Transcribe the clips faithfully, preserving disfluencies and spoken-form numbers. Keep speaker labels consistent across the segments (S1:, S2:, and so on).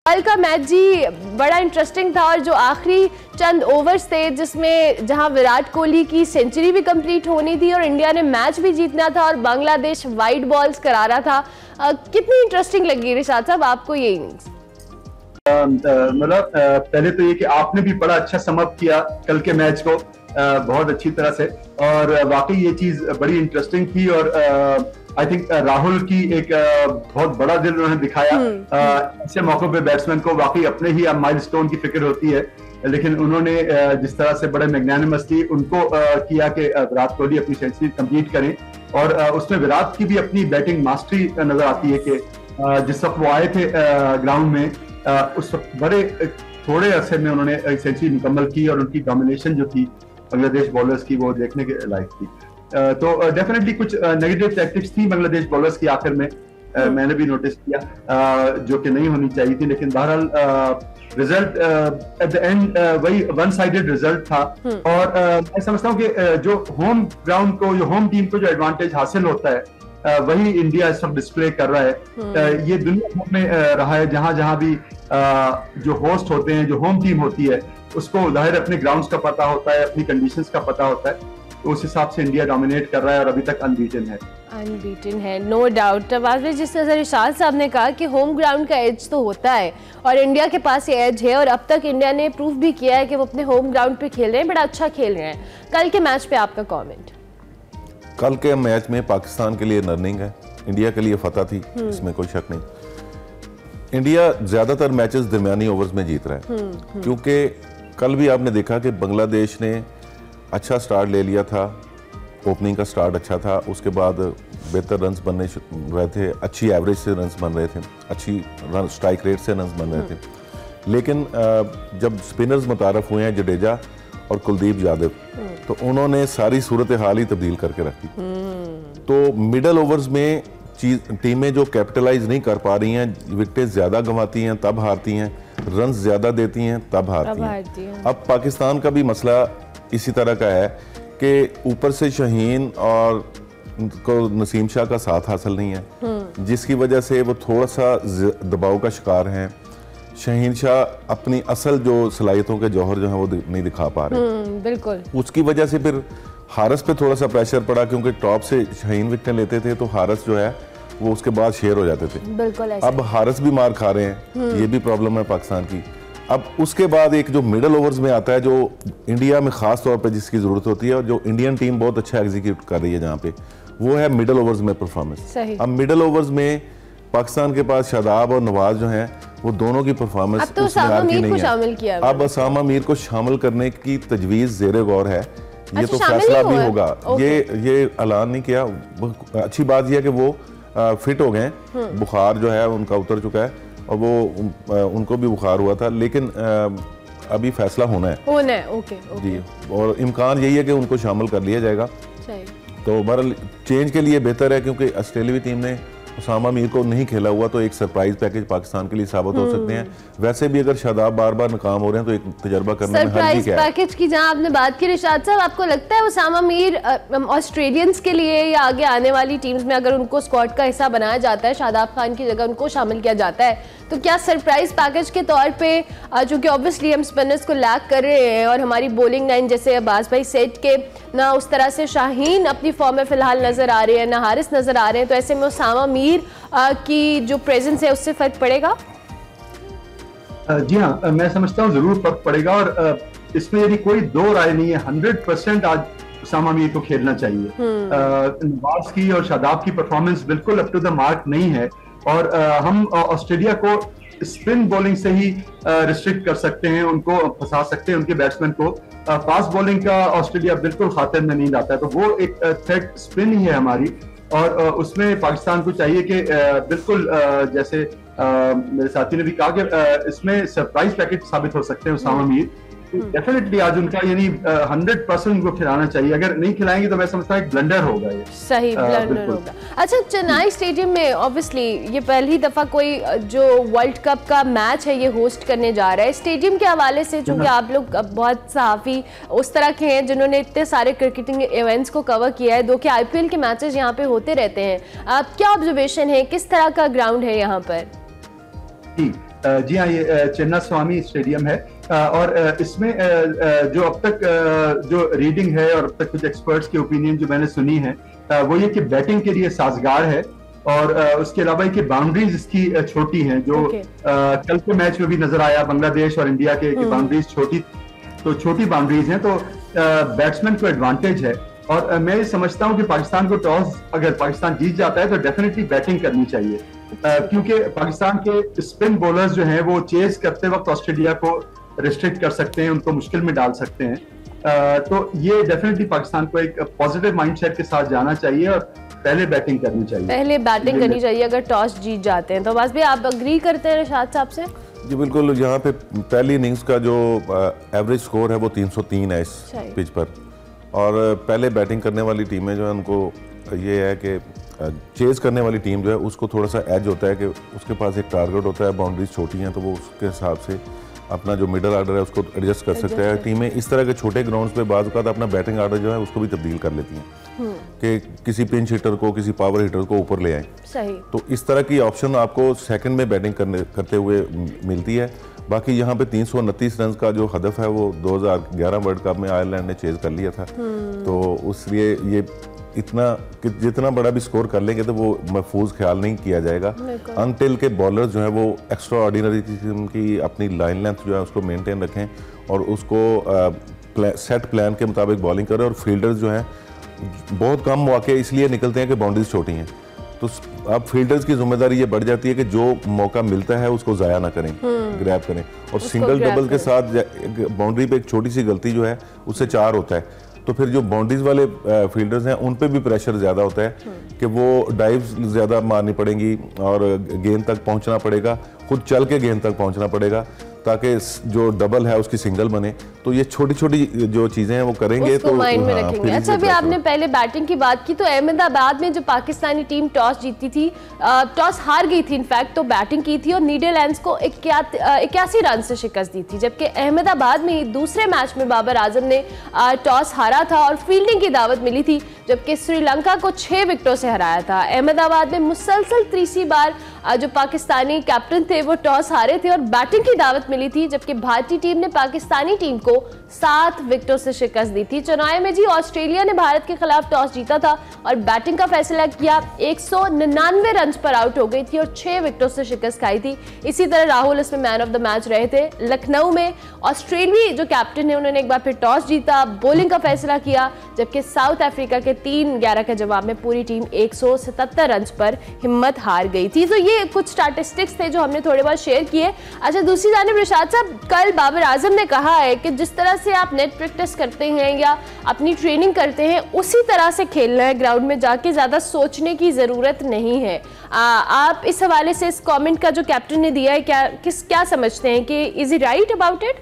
S1: कल का मैच जी बड़ा इंटरेस्टिंग था और जो आखिरी चंद ओवर्स थे जिसमें जहां विराट कोहली की सेंचुरी भी कंप्लीट होनी थी और इंडिया ने मैच भी जीतना था और बांग्लादेश वाइड बॉल्स करा रहा था, आ, कितनी इंटरेस्टिंग लगी रिशाद साहब आपको ये इनिंग्स?
S2: मतलब पहले तो ये कि आपने भी बड़ा अच्छा समअप किया कल के मैच को आ, बहुत अच्छी तरह से, और वाकई ये चीज बड़ी इंटरेस्टिंग थी। और आई थिंक राहुल की एक आ, बहुत बड़ा दिल उन्होंने दिखाया। ऐसे मौकों पे बैट्समैन को वाकई अपने ही माइलस्टोन की फिक्र होती है, लेकिन उन्होंने जिस तरह से बड़े मैग्नानिमसली उनको किया कि विराट कोहली अपनी सेंचुरी कंप्लीट करें, और उसमें विराट की भी अपनी बैटिंग मास्टरी नजर आती है कि जिस वक्त वो आए थे ग्राउंड में उस वक्त बड़े थोड़े अरसे में उन्होंने सेंचुरी मुकम्मल की और उनकी डोमिनेशन जो थी बांग्लादेश बॉलर्स की वो देखने के लायक थी। तो डेफिनेटली कुछ नेगेटिव टैक्टिक्स थी बांग्लादेश बॉलर्स की आखिर में, मैंने भी नोटिस किया जो कि नहीं होनी चाहिए थी, लेकिन बहरहाल रिजल्ट एट द एंड वही वन साइडेड रिजल्ट था। और मैं समझता हूँ कि जो होम ग्राउंड को, जो होम टीम को जो एडवांटेज हासिल होता है वही इंडिया इस वक्त डिस्प्ले कर रहा है। ये दुनिया भर में रहा है, जहां जहां भी जो होस्ट होते हैं, जो होम टीम होती है, उसको जाहिर अपने ग्राउंड्स का पता होता है, अपनी कंडीशंस का पता होता है, तो उस हिसाब से इंडिया डोमिनेट कर रहा है और अभी तक अनबीटन है
S1: अनबीटन है नो डाउट। वाजपेयी जिस तरह रिशाद साहब ने कहा कि होम ग्राउंड का एज तो होता है और इंडिया के पास ये एज है, और अब तक इंडिया ने प्रूव भी किया है कि वो अपने होम ग्राउंड पे खेल रहे हैं, बड़ा अच्छा खेल रहे हैं। कल के मैच पे आपका कमेंट?
S3: कल के मैच में पाकिस्तान के लिए लर्निंग है, इंडिया के लिए फतह थी, इसमें कोई शक नहीं। इंडिया ज्यादातर मैचेस दरमियानी ओवर्स में जीत रहा है, क्योंकि कल भी आपने देखा कि बांग्लादेश ने अच्छा स्टार्ट ले लिया था, ओपनिंग का स्टार्ट अच्छा था, उसके बाद बेहतर रन्स बनने रहे थे, अच्छी एवरेज से रन्स बन रहे थे, अच्छी रन स्ट्राइक रेट से रन्स बन रहे थे। लेकिन जब स्पिनर्स मुतारफ हुए हैं जडेजा और कुलदीप यादव, तो उन्होंने सारी सूरत हाल ही तब्दील करके रखी। तो मिडल ओवर्स में चीज टीमें जो कैपिटलाइज नहीं कर पा रही हैं, विकेटें ज्यादा गंवाती हैं तब हारती हैं, रन ज्यादा देती हैं तब हारती हैं। अब पाकिस्तान का भी मसला इसी तरह का है कि ऊपर से शाहीन और को नसीम शाह का साथ हासिल नहीं है, जिसकी वजह से वो थोड़ा सा दबाव का शिकार हैं। शाहीन शाह अपनी असल जो सलाहियतों के जौहर जो है वो नहीं दिखा पा रहे,
S1: बिल्कुल।
S3: उसकी वजह से फिर हारस पे थोड़ा सा प्रेशर पड़ा, क्योंकि टॉप से शाहीन विकेटें लेते थे तो हारस जो है वो उसके बाद शेयर हो जाते थे।
S1: बिल्कुल ऐसे।
S3: अब हारस भी मार खा रहे हैं, ये भी प्रॉब्लम है पाकिस्तान की। अब उसके बाद एक जो मिडल ओवर्स में आता है, जो इंडिया में खास तौर पे जिसकी जरूरत होती है और जो इंडियन टीम बहुत अच्छा एग्जीक्यूट कर रही है जहाँ पे, वो है मिडल ओवर्स में परफॉर्मेंस।
S1: अब
S3: मिडल ओवर्स में पाकिस्तान के पास शादाब और नवाज जो हैं वो दोनों की परफॉर्मेंस
S1: अब तो उसामा मीर को शामिल किया।
S3: अब उसामा मीर को शामिल करने की तजवीज जेरे गौर है, ये तो फैसला भी होगा। ये ये ऐलान नहीं किया। अच्छी बात यह है कि वो फिट हो गए, बुखार जो है उनका उतर चुका है और वो उनको भी बुखार हुआ था, लेकिन अभी फैसला होना है
S1: होना है ओके, ओके।
S3: जी, और इम्कान यही है कि उनको शामिल कर लिया जाएगा। तो बहरहाल चेंज के लिए बेहतर है, क्योंकि ऑस्ट्रेलियाई टीम ने उसामा मीर को नहीं खेला हुआ तो एक सरप्राइज पैकेज पाकिस्तान के लिए साबित हो सकते हैं। वैसे भी अगर शादाब बार बार नाकाम हो रहे हैं तो एक तजर्बा करने में हर्ज क्या है।
S1: पैकेज की जहां आपने बात की रिशाद साहब, आपको लगता है उसामा मीर ऑस्ट्रेलियंस के लिए या आगे आने वाली टीम्स में अगर उनको स्क्वाड का हिस्सा बनाया जाता है, शादाब खान की जगह उनको शामिल किया जाता है, तो क्या सरप्राइज पैकेज के तौर पे, चूंकि ऑब्वियसली हम स्पिनर्स को लैक कर रहे हैं और हमारी बॉलिंग लाइन जैसे अब्बास भाई सेट के ना उस तरह से शाहीन अपनी फॉर्म में फिलहाल नजर आ रहे हैं, ना हारिस नजर आ रहे हैं, तो ऐसे में उसामा मीर की जो प्रेजेंस है उससे फर्क पड़ेगा?
S2: जी हाँ, मैं समझता हूँ जरूर फर्क पड़ेगा, और इसमें यदि कोई दो राय नहीं है, हंड्रेड परसेंट आज उसामा मीर को खेलना चाहिए। नवाज की और शादाब की परफॉर्मेंस बिल्कुल अप टू द मार्क नहीं है, और हम ऑस्ट्रेलिया को स्पिन बॉलिंग से ही रिस्ट्रिक्ट कर सकते हैं, उनको फंसा सकते हैं, उनके बैट्समैन को। फास्ट बॉलिंग का ऑस्ट्रेलिया बिल्कुल खातिर में नहीं लाता है, तो वो एक थ्रेट स्पिन ही है हमारी, और उसमें पाकिस्तान को चाहिए कि बिल्कुल जैसे मेरे साथी ने भी कहा कि इसमें सरप्राइज पैकेज साबित हो सकते हैं उसामा मीर। डेफिनेटली आज उनका यानी हंड्रेड परसेंट उनको खिलाना चाहिए, अगर नहीं खिलाएंगे तो मैं समझता हूँ एक ब्लंडर होगा ये।
S1: सही ब्लंडर होगा। अच्छा, चेन्नई स्टेडियम में ऑब्वियसली ये पहली दफा कोई जो वर्ल्ड कप का मैच है ये होस्ट करने जा रहा है। स्टेडियम के हवाले से, चूंकि आप लोग बहुत सहाफी उस तरह के हैं जिन्होंने इतने सारे क्रिकेटिंग इवेंट्स को कवर किया है, दो के आईपीएल के मैचेस यहाँ पे होते रहते हैं, आप क्या ऑब्जर्वेशन है, किस तरह का ग्राउंड है यहाँ पर?
S2: जी हाँ, ये चिन्ना स्वामी स्टेडियम है और इसमें जो अब तक जो रीडिंग है और अब तक कुछ एक्सपर्ट्स की ओपिनियन जो मैंने सुनी है वो ये कि बैटिंग के लिए साजगार है और उसके अलावा कि बाउंड्रीज इसकी छोटी हैं, जो okay. कल के मैच में भी नजर आया बांग्लादेश और इंडिया के hmm. बाउंड्रीज छोटी, तो छोटी बाउंड्रीज हैं, तो बैट्समैन को एडवांटेज है। और मैं समझता हूं कि पाकिस्तान को टॉस अगर पाकिस्तान जीत जाता है तो डेफिनेटली बैटिंग करनी चाहिए, क्योंकि पाकिस्तान के स्पिन बॉलर्स जो हैं वो चेस करते वक्त ऑस्ट्रेलिया को रिस्ट्रिक्ट कर सकते हैं, उनको मुश्किल में डाल सकते हैं। तो ये डेफिनेटली पाकिस्तान को एक पॉजिटिव माइंडसेट के साथ जाना चाहिए और पहले बैटिंग करनी चाहिए।
S1: पहले बैटिंग करनी चाहिए अगर टॉस जीत जाते हैं। तो बस भी आप अग्री करते हैं रिशाद साहब से?
S3: जी बिल्कुल, यहाँ पे पहली इनिंग्स का जो एवरेज स्कोर है वो तीन सौ तीन है इस पिच पर, और पहले बैटिंग करने वाली टीमें जो है उनको ये है कि चेज करने वाली टीम जो है उसको थोड़ा सा एज होता है कि उसके पास एक टारगेट होता है, बाउंड्रीज छोटी हैं तो वो उसके हिसाब से अपना जो मिडल आर्डर है उसको एडजस्ट कर सकते हैं। टीमें इस तरह के छोटे ग्राउंड्स पे बाज़ औक़ात अपना बैटिंग आर्डर जो है उसको भी तब्दील कर लेती हैं कि किसी पिंच हिटर को, किसी पावर हिटर को ऊपर ले आएं।
S1: सही। तो
S3: इस तरह की ऑप्शन आपको सेकंड में बैटिंग करने करते हुए मिलती है। बाकी यहाँ पे तीन सौ उनतीस रन का जो हदफ है वो दो हज़ार ग्यारह वर्ल्ड कप में आयरलैंड ने चेज कर लिया था, तो उसलिए ये इतना कि जितना बड़ा भी स्कोर कर लेंगे तो वो महफूज ख्याल नहीं किया जाएगा अनटिल के बॉलर्स जो है वो एक्स्ट्रा ऑर्डिनरी किस्म की अपनी लाइन लेंथ जो है उसको मेंटेन रखें और उसको आ, प्ला, सेट प्लान के मुताबिक बॉलिंग करें। और फील्डर्स जो हैं बहुत कम मौके इसलिए निकलते हैं कि बाउंड्रीज छोटी हैं, तो अब फील्डर्स की जिम्मेदारी ये बढ़ जाती है कि जो मौका मिलता है उसको ज़ाया ना करें, ग्रैब करें। और सिंगल डबल के साथ बाउंड्री पे एक छोटी सी गलती जो है उससे चार होता है, तो फिर जो बाउंड्रीज वाले फील्डर्स हैं उन पे भी प्रेशर ज़्यादा होता है कि वो डाइव्स ज़्यादा मारनी पड़ेंगी और गेंद तक पहुंचना पड़ेगा, खुद चल के गेंद तक पहुंचना पड़ेगा ताकि जो डबल है उसकी सिंगल बने। तो ये छोटी छोटी जो चीजें हैं वो करेंगे तो
S1: माइंड में रखेंगे। अच्छा, अभी आपने पहले बैटिंग की बात की, तो अहमदाबाद में जो पाकिस्तानी टीम टॉस जीती थी, टॉस हार गई थी इनफैक्ट, तो बैटिंग की थी और नीदरलैंड्स को इक्यासी रन से शिकस्त दी थी, जबकि अहमदाबाद में ही दूसरे मैच में बाबर आजम ने टॉस हारा था और फील्डिंग की दावत मिली थी, जबकि श्रीलंका को छह विकेटों से हराया था। अहमदाबाद में मुसलसल तीसरी बार जो पाकिस्तानी कैप्टन थे वो टॉस हारे थे और बैटिंग की दावत मिली थी, जबकि भारतीय टीम ने पाकिस्तानी टीम को सात विकेटों से शिकस्त दी थी। चेन्नई में जी ऑस्ट्रेलिया ने भारत के खिलाफ टॉस जीता था और बैटिंग का फैसला किया, एक सौ निन्यानवे रन पर आउट हो गई थी और छह विकेटों से शिकस्त खाई थी। इसी तरह राहुल इसमें मैन ऑफ द मैच रहे थे। लखनऊ में ऑस्ट्रेलिया जो कैप्टन है उन्होंने एक बार फिर टॉस जीता, बॉलिंग का फैसला किया, जबकि साउथ अफ्रीका के तीन ग्यारह के जवाब में पूरी टीम एक सौ सतहत्तर रन पर हिम्मत हार गई थी। तो ये कुछ स्टैटिस्टिक्स थे जो हमने थोड़े बहुत शेयर किए। अच्छा, दूसरी जानिब रिशाद साहब, कल बाबर आजम ने कहा है कि जिस तरह से आप नेट प्रैक्टिस करते हैं या अपनी ट्रेनिंग करते हैं उसी तरह से खेलना है, ग्राउंड में जाके ज़्यादा सोचने की ज़रूरत नहीं है। आ, आप इस हवाले से इस कमेंट का जो कैप्टन ने दिया है, क्या किस क्या समझते हैं कि is he right about it?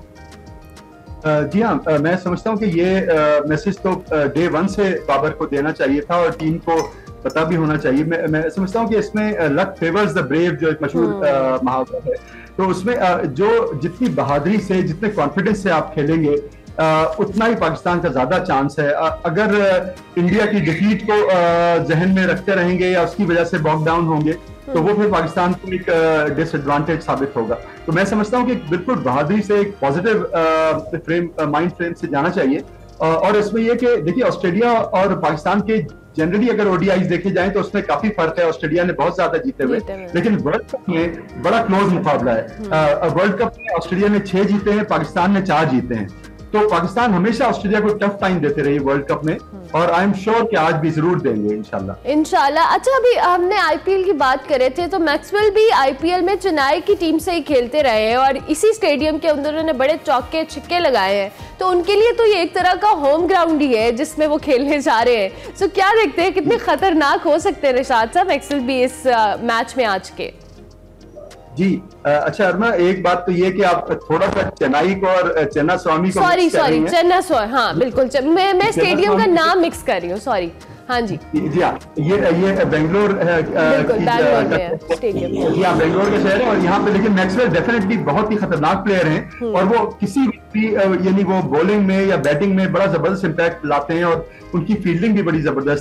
S2: जी हाँ, मैं समझता हूँ कि ये मैसेज तो डे वन से बाबर को देना चाहिए था और टीम को पता भी होना चाहिए। मैं, मैं समझता हूँ कि इसमें लक फेवर्स द ब्रेव जो एक मशहूर मुहावरा है, तो उसमें जो जितनी बहादुरी से, जितने कॉन्फिडेंस से आप खेलेंगे उतना ही पाकिस्तान का ज्यादा चांस है। अगर इंडिया की डिफीट को जहन में रखते रहेंगे या उसकी वजह से बॉक डाउन होंगे तो वो फिर पाकिस्तान को एक डिसएडवांटेज साबित होगा। तो मैं समझता हूँ कि बिल्कुल बहादुरी से, एक पॉजिटिव फ्रेम माइंड फ्रेम से जाना चाहिए। और इसमें यह कि देखिए ऑस्ट्रेलिया और पाकिस्तान के जनरली अगर ओडीआईज देखे जाएं तो उसमें काफी फर्क है। ऑस्ट्रेलिया ने बहुत ज्यादा जीते हुए, लेकिन वर्ल्ड कप में बड़ा क्लोज मुकाबला है। वर्ल्ड कप में ऑस्ट्रेलिया ने छह जीते हैं, पाकिस्तान ने चार जीते हैं, तो पाकिस्तान हमेशा ऑस्ट्रेलिया को टफ टाइम देते रही वर्ल्ड कप में और आई एम श्योर कि आज भी जरूर देंगे इंशाल्लाह
S1: इंशाल्लाह। अच्छा, अभी हमने आईपीएल की बात करे थे, तो मैक्सवेल भी आईपीएल में चेन्नई की टीम से ही खेलते रहे हैं और इसी स्टेडियम के अंदर उन्होंने बड़े चौके छिक्के लगाए हैं, तो उनके लिए तो ये एक तरह का होम ग्राउंड ही है जिसमें वो खेलने जा रहे हैं। तो क्या देखते हैं कितने खतरनाक हो सकते हैं रिशाद साहब मैक्सवेल भी इस मैच में आज के?
S2: जी अच्छा अरमा, एक बात तो ये कि आप थोड़ा सा चेन्नई को और चेन्ना स्वामी को
S1: सॉरी सॉरी चेन्ना स्वामी, हाँ बिल्कुल, मैं मैं स्टेडियम का नाम मिक्स कर रही हूँ, सॉरी। हाँ जी
S2: जी हाँ, ये ये बेंगलोर
S1: स्टेडियम,
S2: जी हाँ बेंगलोर का शहर है और यहाँ पे लेकिन मैक्सवेल डेफिनेटली बहुत ही खतरनाक प्लेयर हैं और वो किसी भी यानी वो बॉलिंग में या बैटिंग में बड़ा जबरदस्त इम्पैक्ट लाते हैं और उनकी फील्डिंग भी बड़ी जबरदस्त है।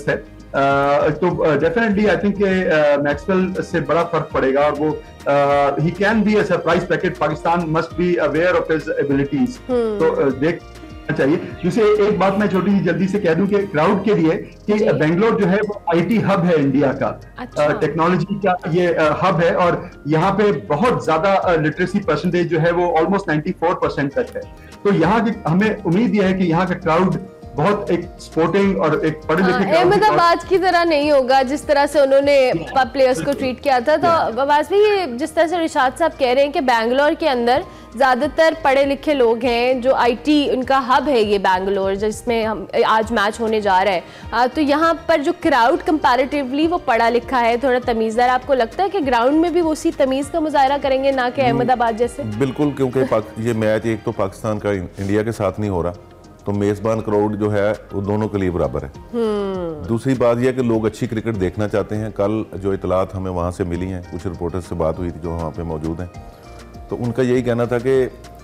S2: तो डेफिनेटली आई थिंक मैक्सवेल से बड़ा फर्क पड़ेगा और वो he can be a surprise packet. Pakistan must be aware of his abilities, तो देख चाहिए। दूसरी एक बात मैं छोटी सी जल्दी से कह दूं कि क्राउड के लिए कि बेंगलोर जो है वो आईटी हब है इंडिया का, अच्छा। टेक्नोलॉजी का ये हब है और यहाँ पे बहुत ज्यादा लिटरेसी परसेंटेज जो है वो ऑलमोस्ट चौरानवे परसेंट तक है। तो यहाँ की हमें उम्मीद यह है कि यहाँ का क्राउड बहुत एक स्पोर्टिंग और एक पढ़े लिखे
S1: अहमदाबाद की तरह नहीं होगा जिस तरह से उन्होंने प्लेयर्स को ट्रीट किया था। तो वाजवी ये जिस तरह से रिशाद साहब कह रहे हैं कि बैंगलोर के अंदर ज़्यादातर पढ़े लिखे लोग हैं, जो आईटी उनका हब है ये बैंगलोर जिसमें हम आज मैच होने जा रहा है, आ, तो यहाँ पर जो क्राउड कंपैरेटिवली वो पढ़ा लिखा है, थोड़ा तमीज़दार। आपको लगता है कि ग्राउंड में भी वो उसी तमीज़ का मुजाहरा करेंगे ना कि अहमदाबाद जैसे?
S3: बिल्कुल, क्योंकि ये मैच एक तो पाकिस्तान का इंडिया के साथ नहीं हो रहा, तो मेज़बान क्राउड जो है वो दोनों के लिए बराबर है। दूसरी बात यह कि लोग अच्छी क्रिकेट देखना चाहते हैं। कल जो इतलात हमें वहाँ से मिली हैं, कुछ रिपोर्टर से बात हुई थी जो वहाँ पे मौजूद हैं, तो उनका यही कहना था कि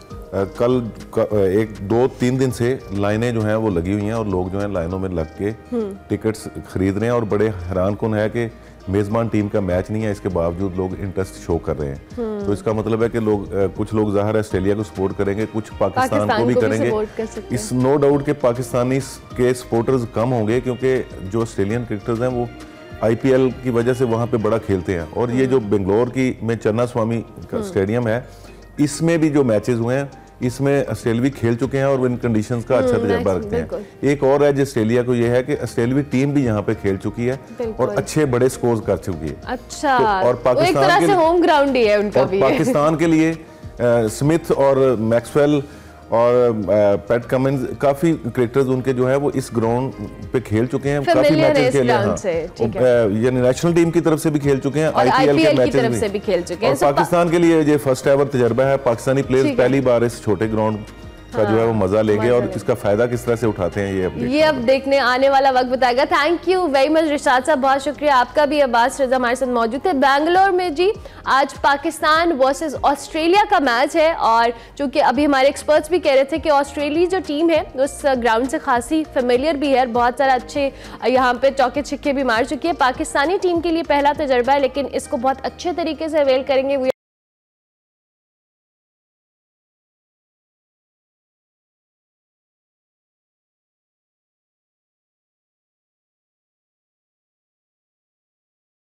S3: कल एक दो तीन दिन से लाइनें जो हैं वो लगी हुई हैं और लोग जो हैं लाइनों में लग के टिकट्स खरीद रहे हैं और बड़े हैरान कुन है कि मेज़बान टीम का मैच नहीं है, इसके बावजूद लोग इंटरेस्ट शो कर रहे हैं। तो इसका मतलब है कि लोग कुछ लोग ज़ाहिर है ऑस्ट्रेलिया को सपोर्ट करेंगे, कुछ पाकिस्तान, पाकिस्तान को भी को करेंगे। भी इस नो डाउट के पाकिस्तानी के सपोर्टर्स कम होंगे क्योंकि जो ऑस्ट्रेलियन क्रिकेटर्स हैं वो आईपीएल की वजह से वहाँ पे बड़ा खेलते हैं। और ये जो बेंगलोर की में चन्ना स्वामी का स्टेडियम है, इसमें भी जो मैचेस हुए हैं इसमें ऑस्ट्रेलिया खेल चुके हैं और इन कंडीशंस का अच्छा तजर्बा रखते हैं। एक और है जो ऑस्ट्रेलिया को ये है कि ऑस्ट्रेलियावी टीम भी यहाँ पे खेल चुकी है और अच्छे बड़े स्कोर कर चुकी है।
S1: अच्छा,
S3: तो और पाकिस्तान के लिए
S1: होम ग्राउंड ही है उनका भी।
S3: पाकिस्तान के लिए स्मिथ और मैक्सवेल और पैट कमिंस काफी क्रिकेटर्स उनके जो है वो इस ग्राउंड पे खेल चुके हैं, काफी मैचेस खेले हैं, यानी नेशनल टीम की तरफ से भी खेल चुके हैं, आईपीएल के मैचेस भी, भी खेल चुके हैं। पाकिस्तान के लिए ये फर्स्ट एवर तजर्बा है। पाकिस्तानी प्लेयर्स पहली बार इस छोटे ग्राउंड का जो है वो मजा लेंगे और इसका फायदा किस तरह से उठाते हैं ये अब
S1: ये अब देखने आने वाला वक्त बताएगा। Thank you very much Rishad साहब, बहुत शुक्रिया आपका भी। अब्बास रजा हमारे साथ मौजूद थे बैंगलोर में जी। आज पाकिस्तान वर्सेस ऑस्ट्रेलिया का मैच है और चूंकि अभी हमारे एक्सपर्ट्स भी कह रहे थे कि ऑस्ट्रेलिया जो टीम है उस ग्राउंड से खासी फेमिलियर भी है, बहुत सारा अच्छे यहाँ पे चौके छिक्के भी मार चुकी है। पाकिस्तानी टीम के लिए पहला तजर्बा है लेकिन इसको बहुत अच्छे तरीके से अवेल करेंगे।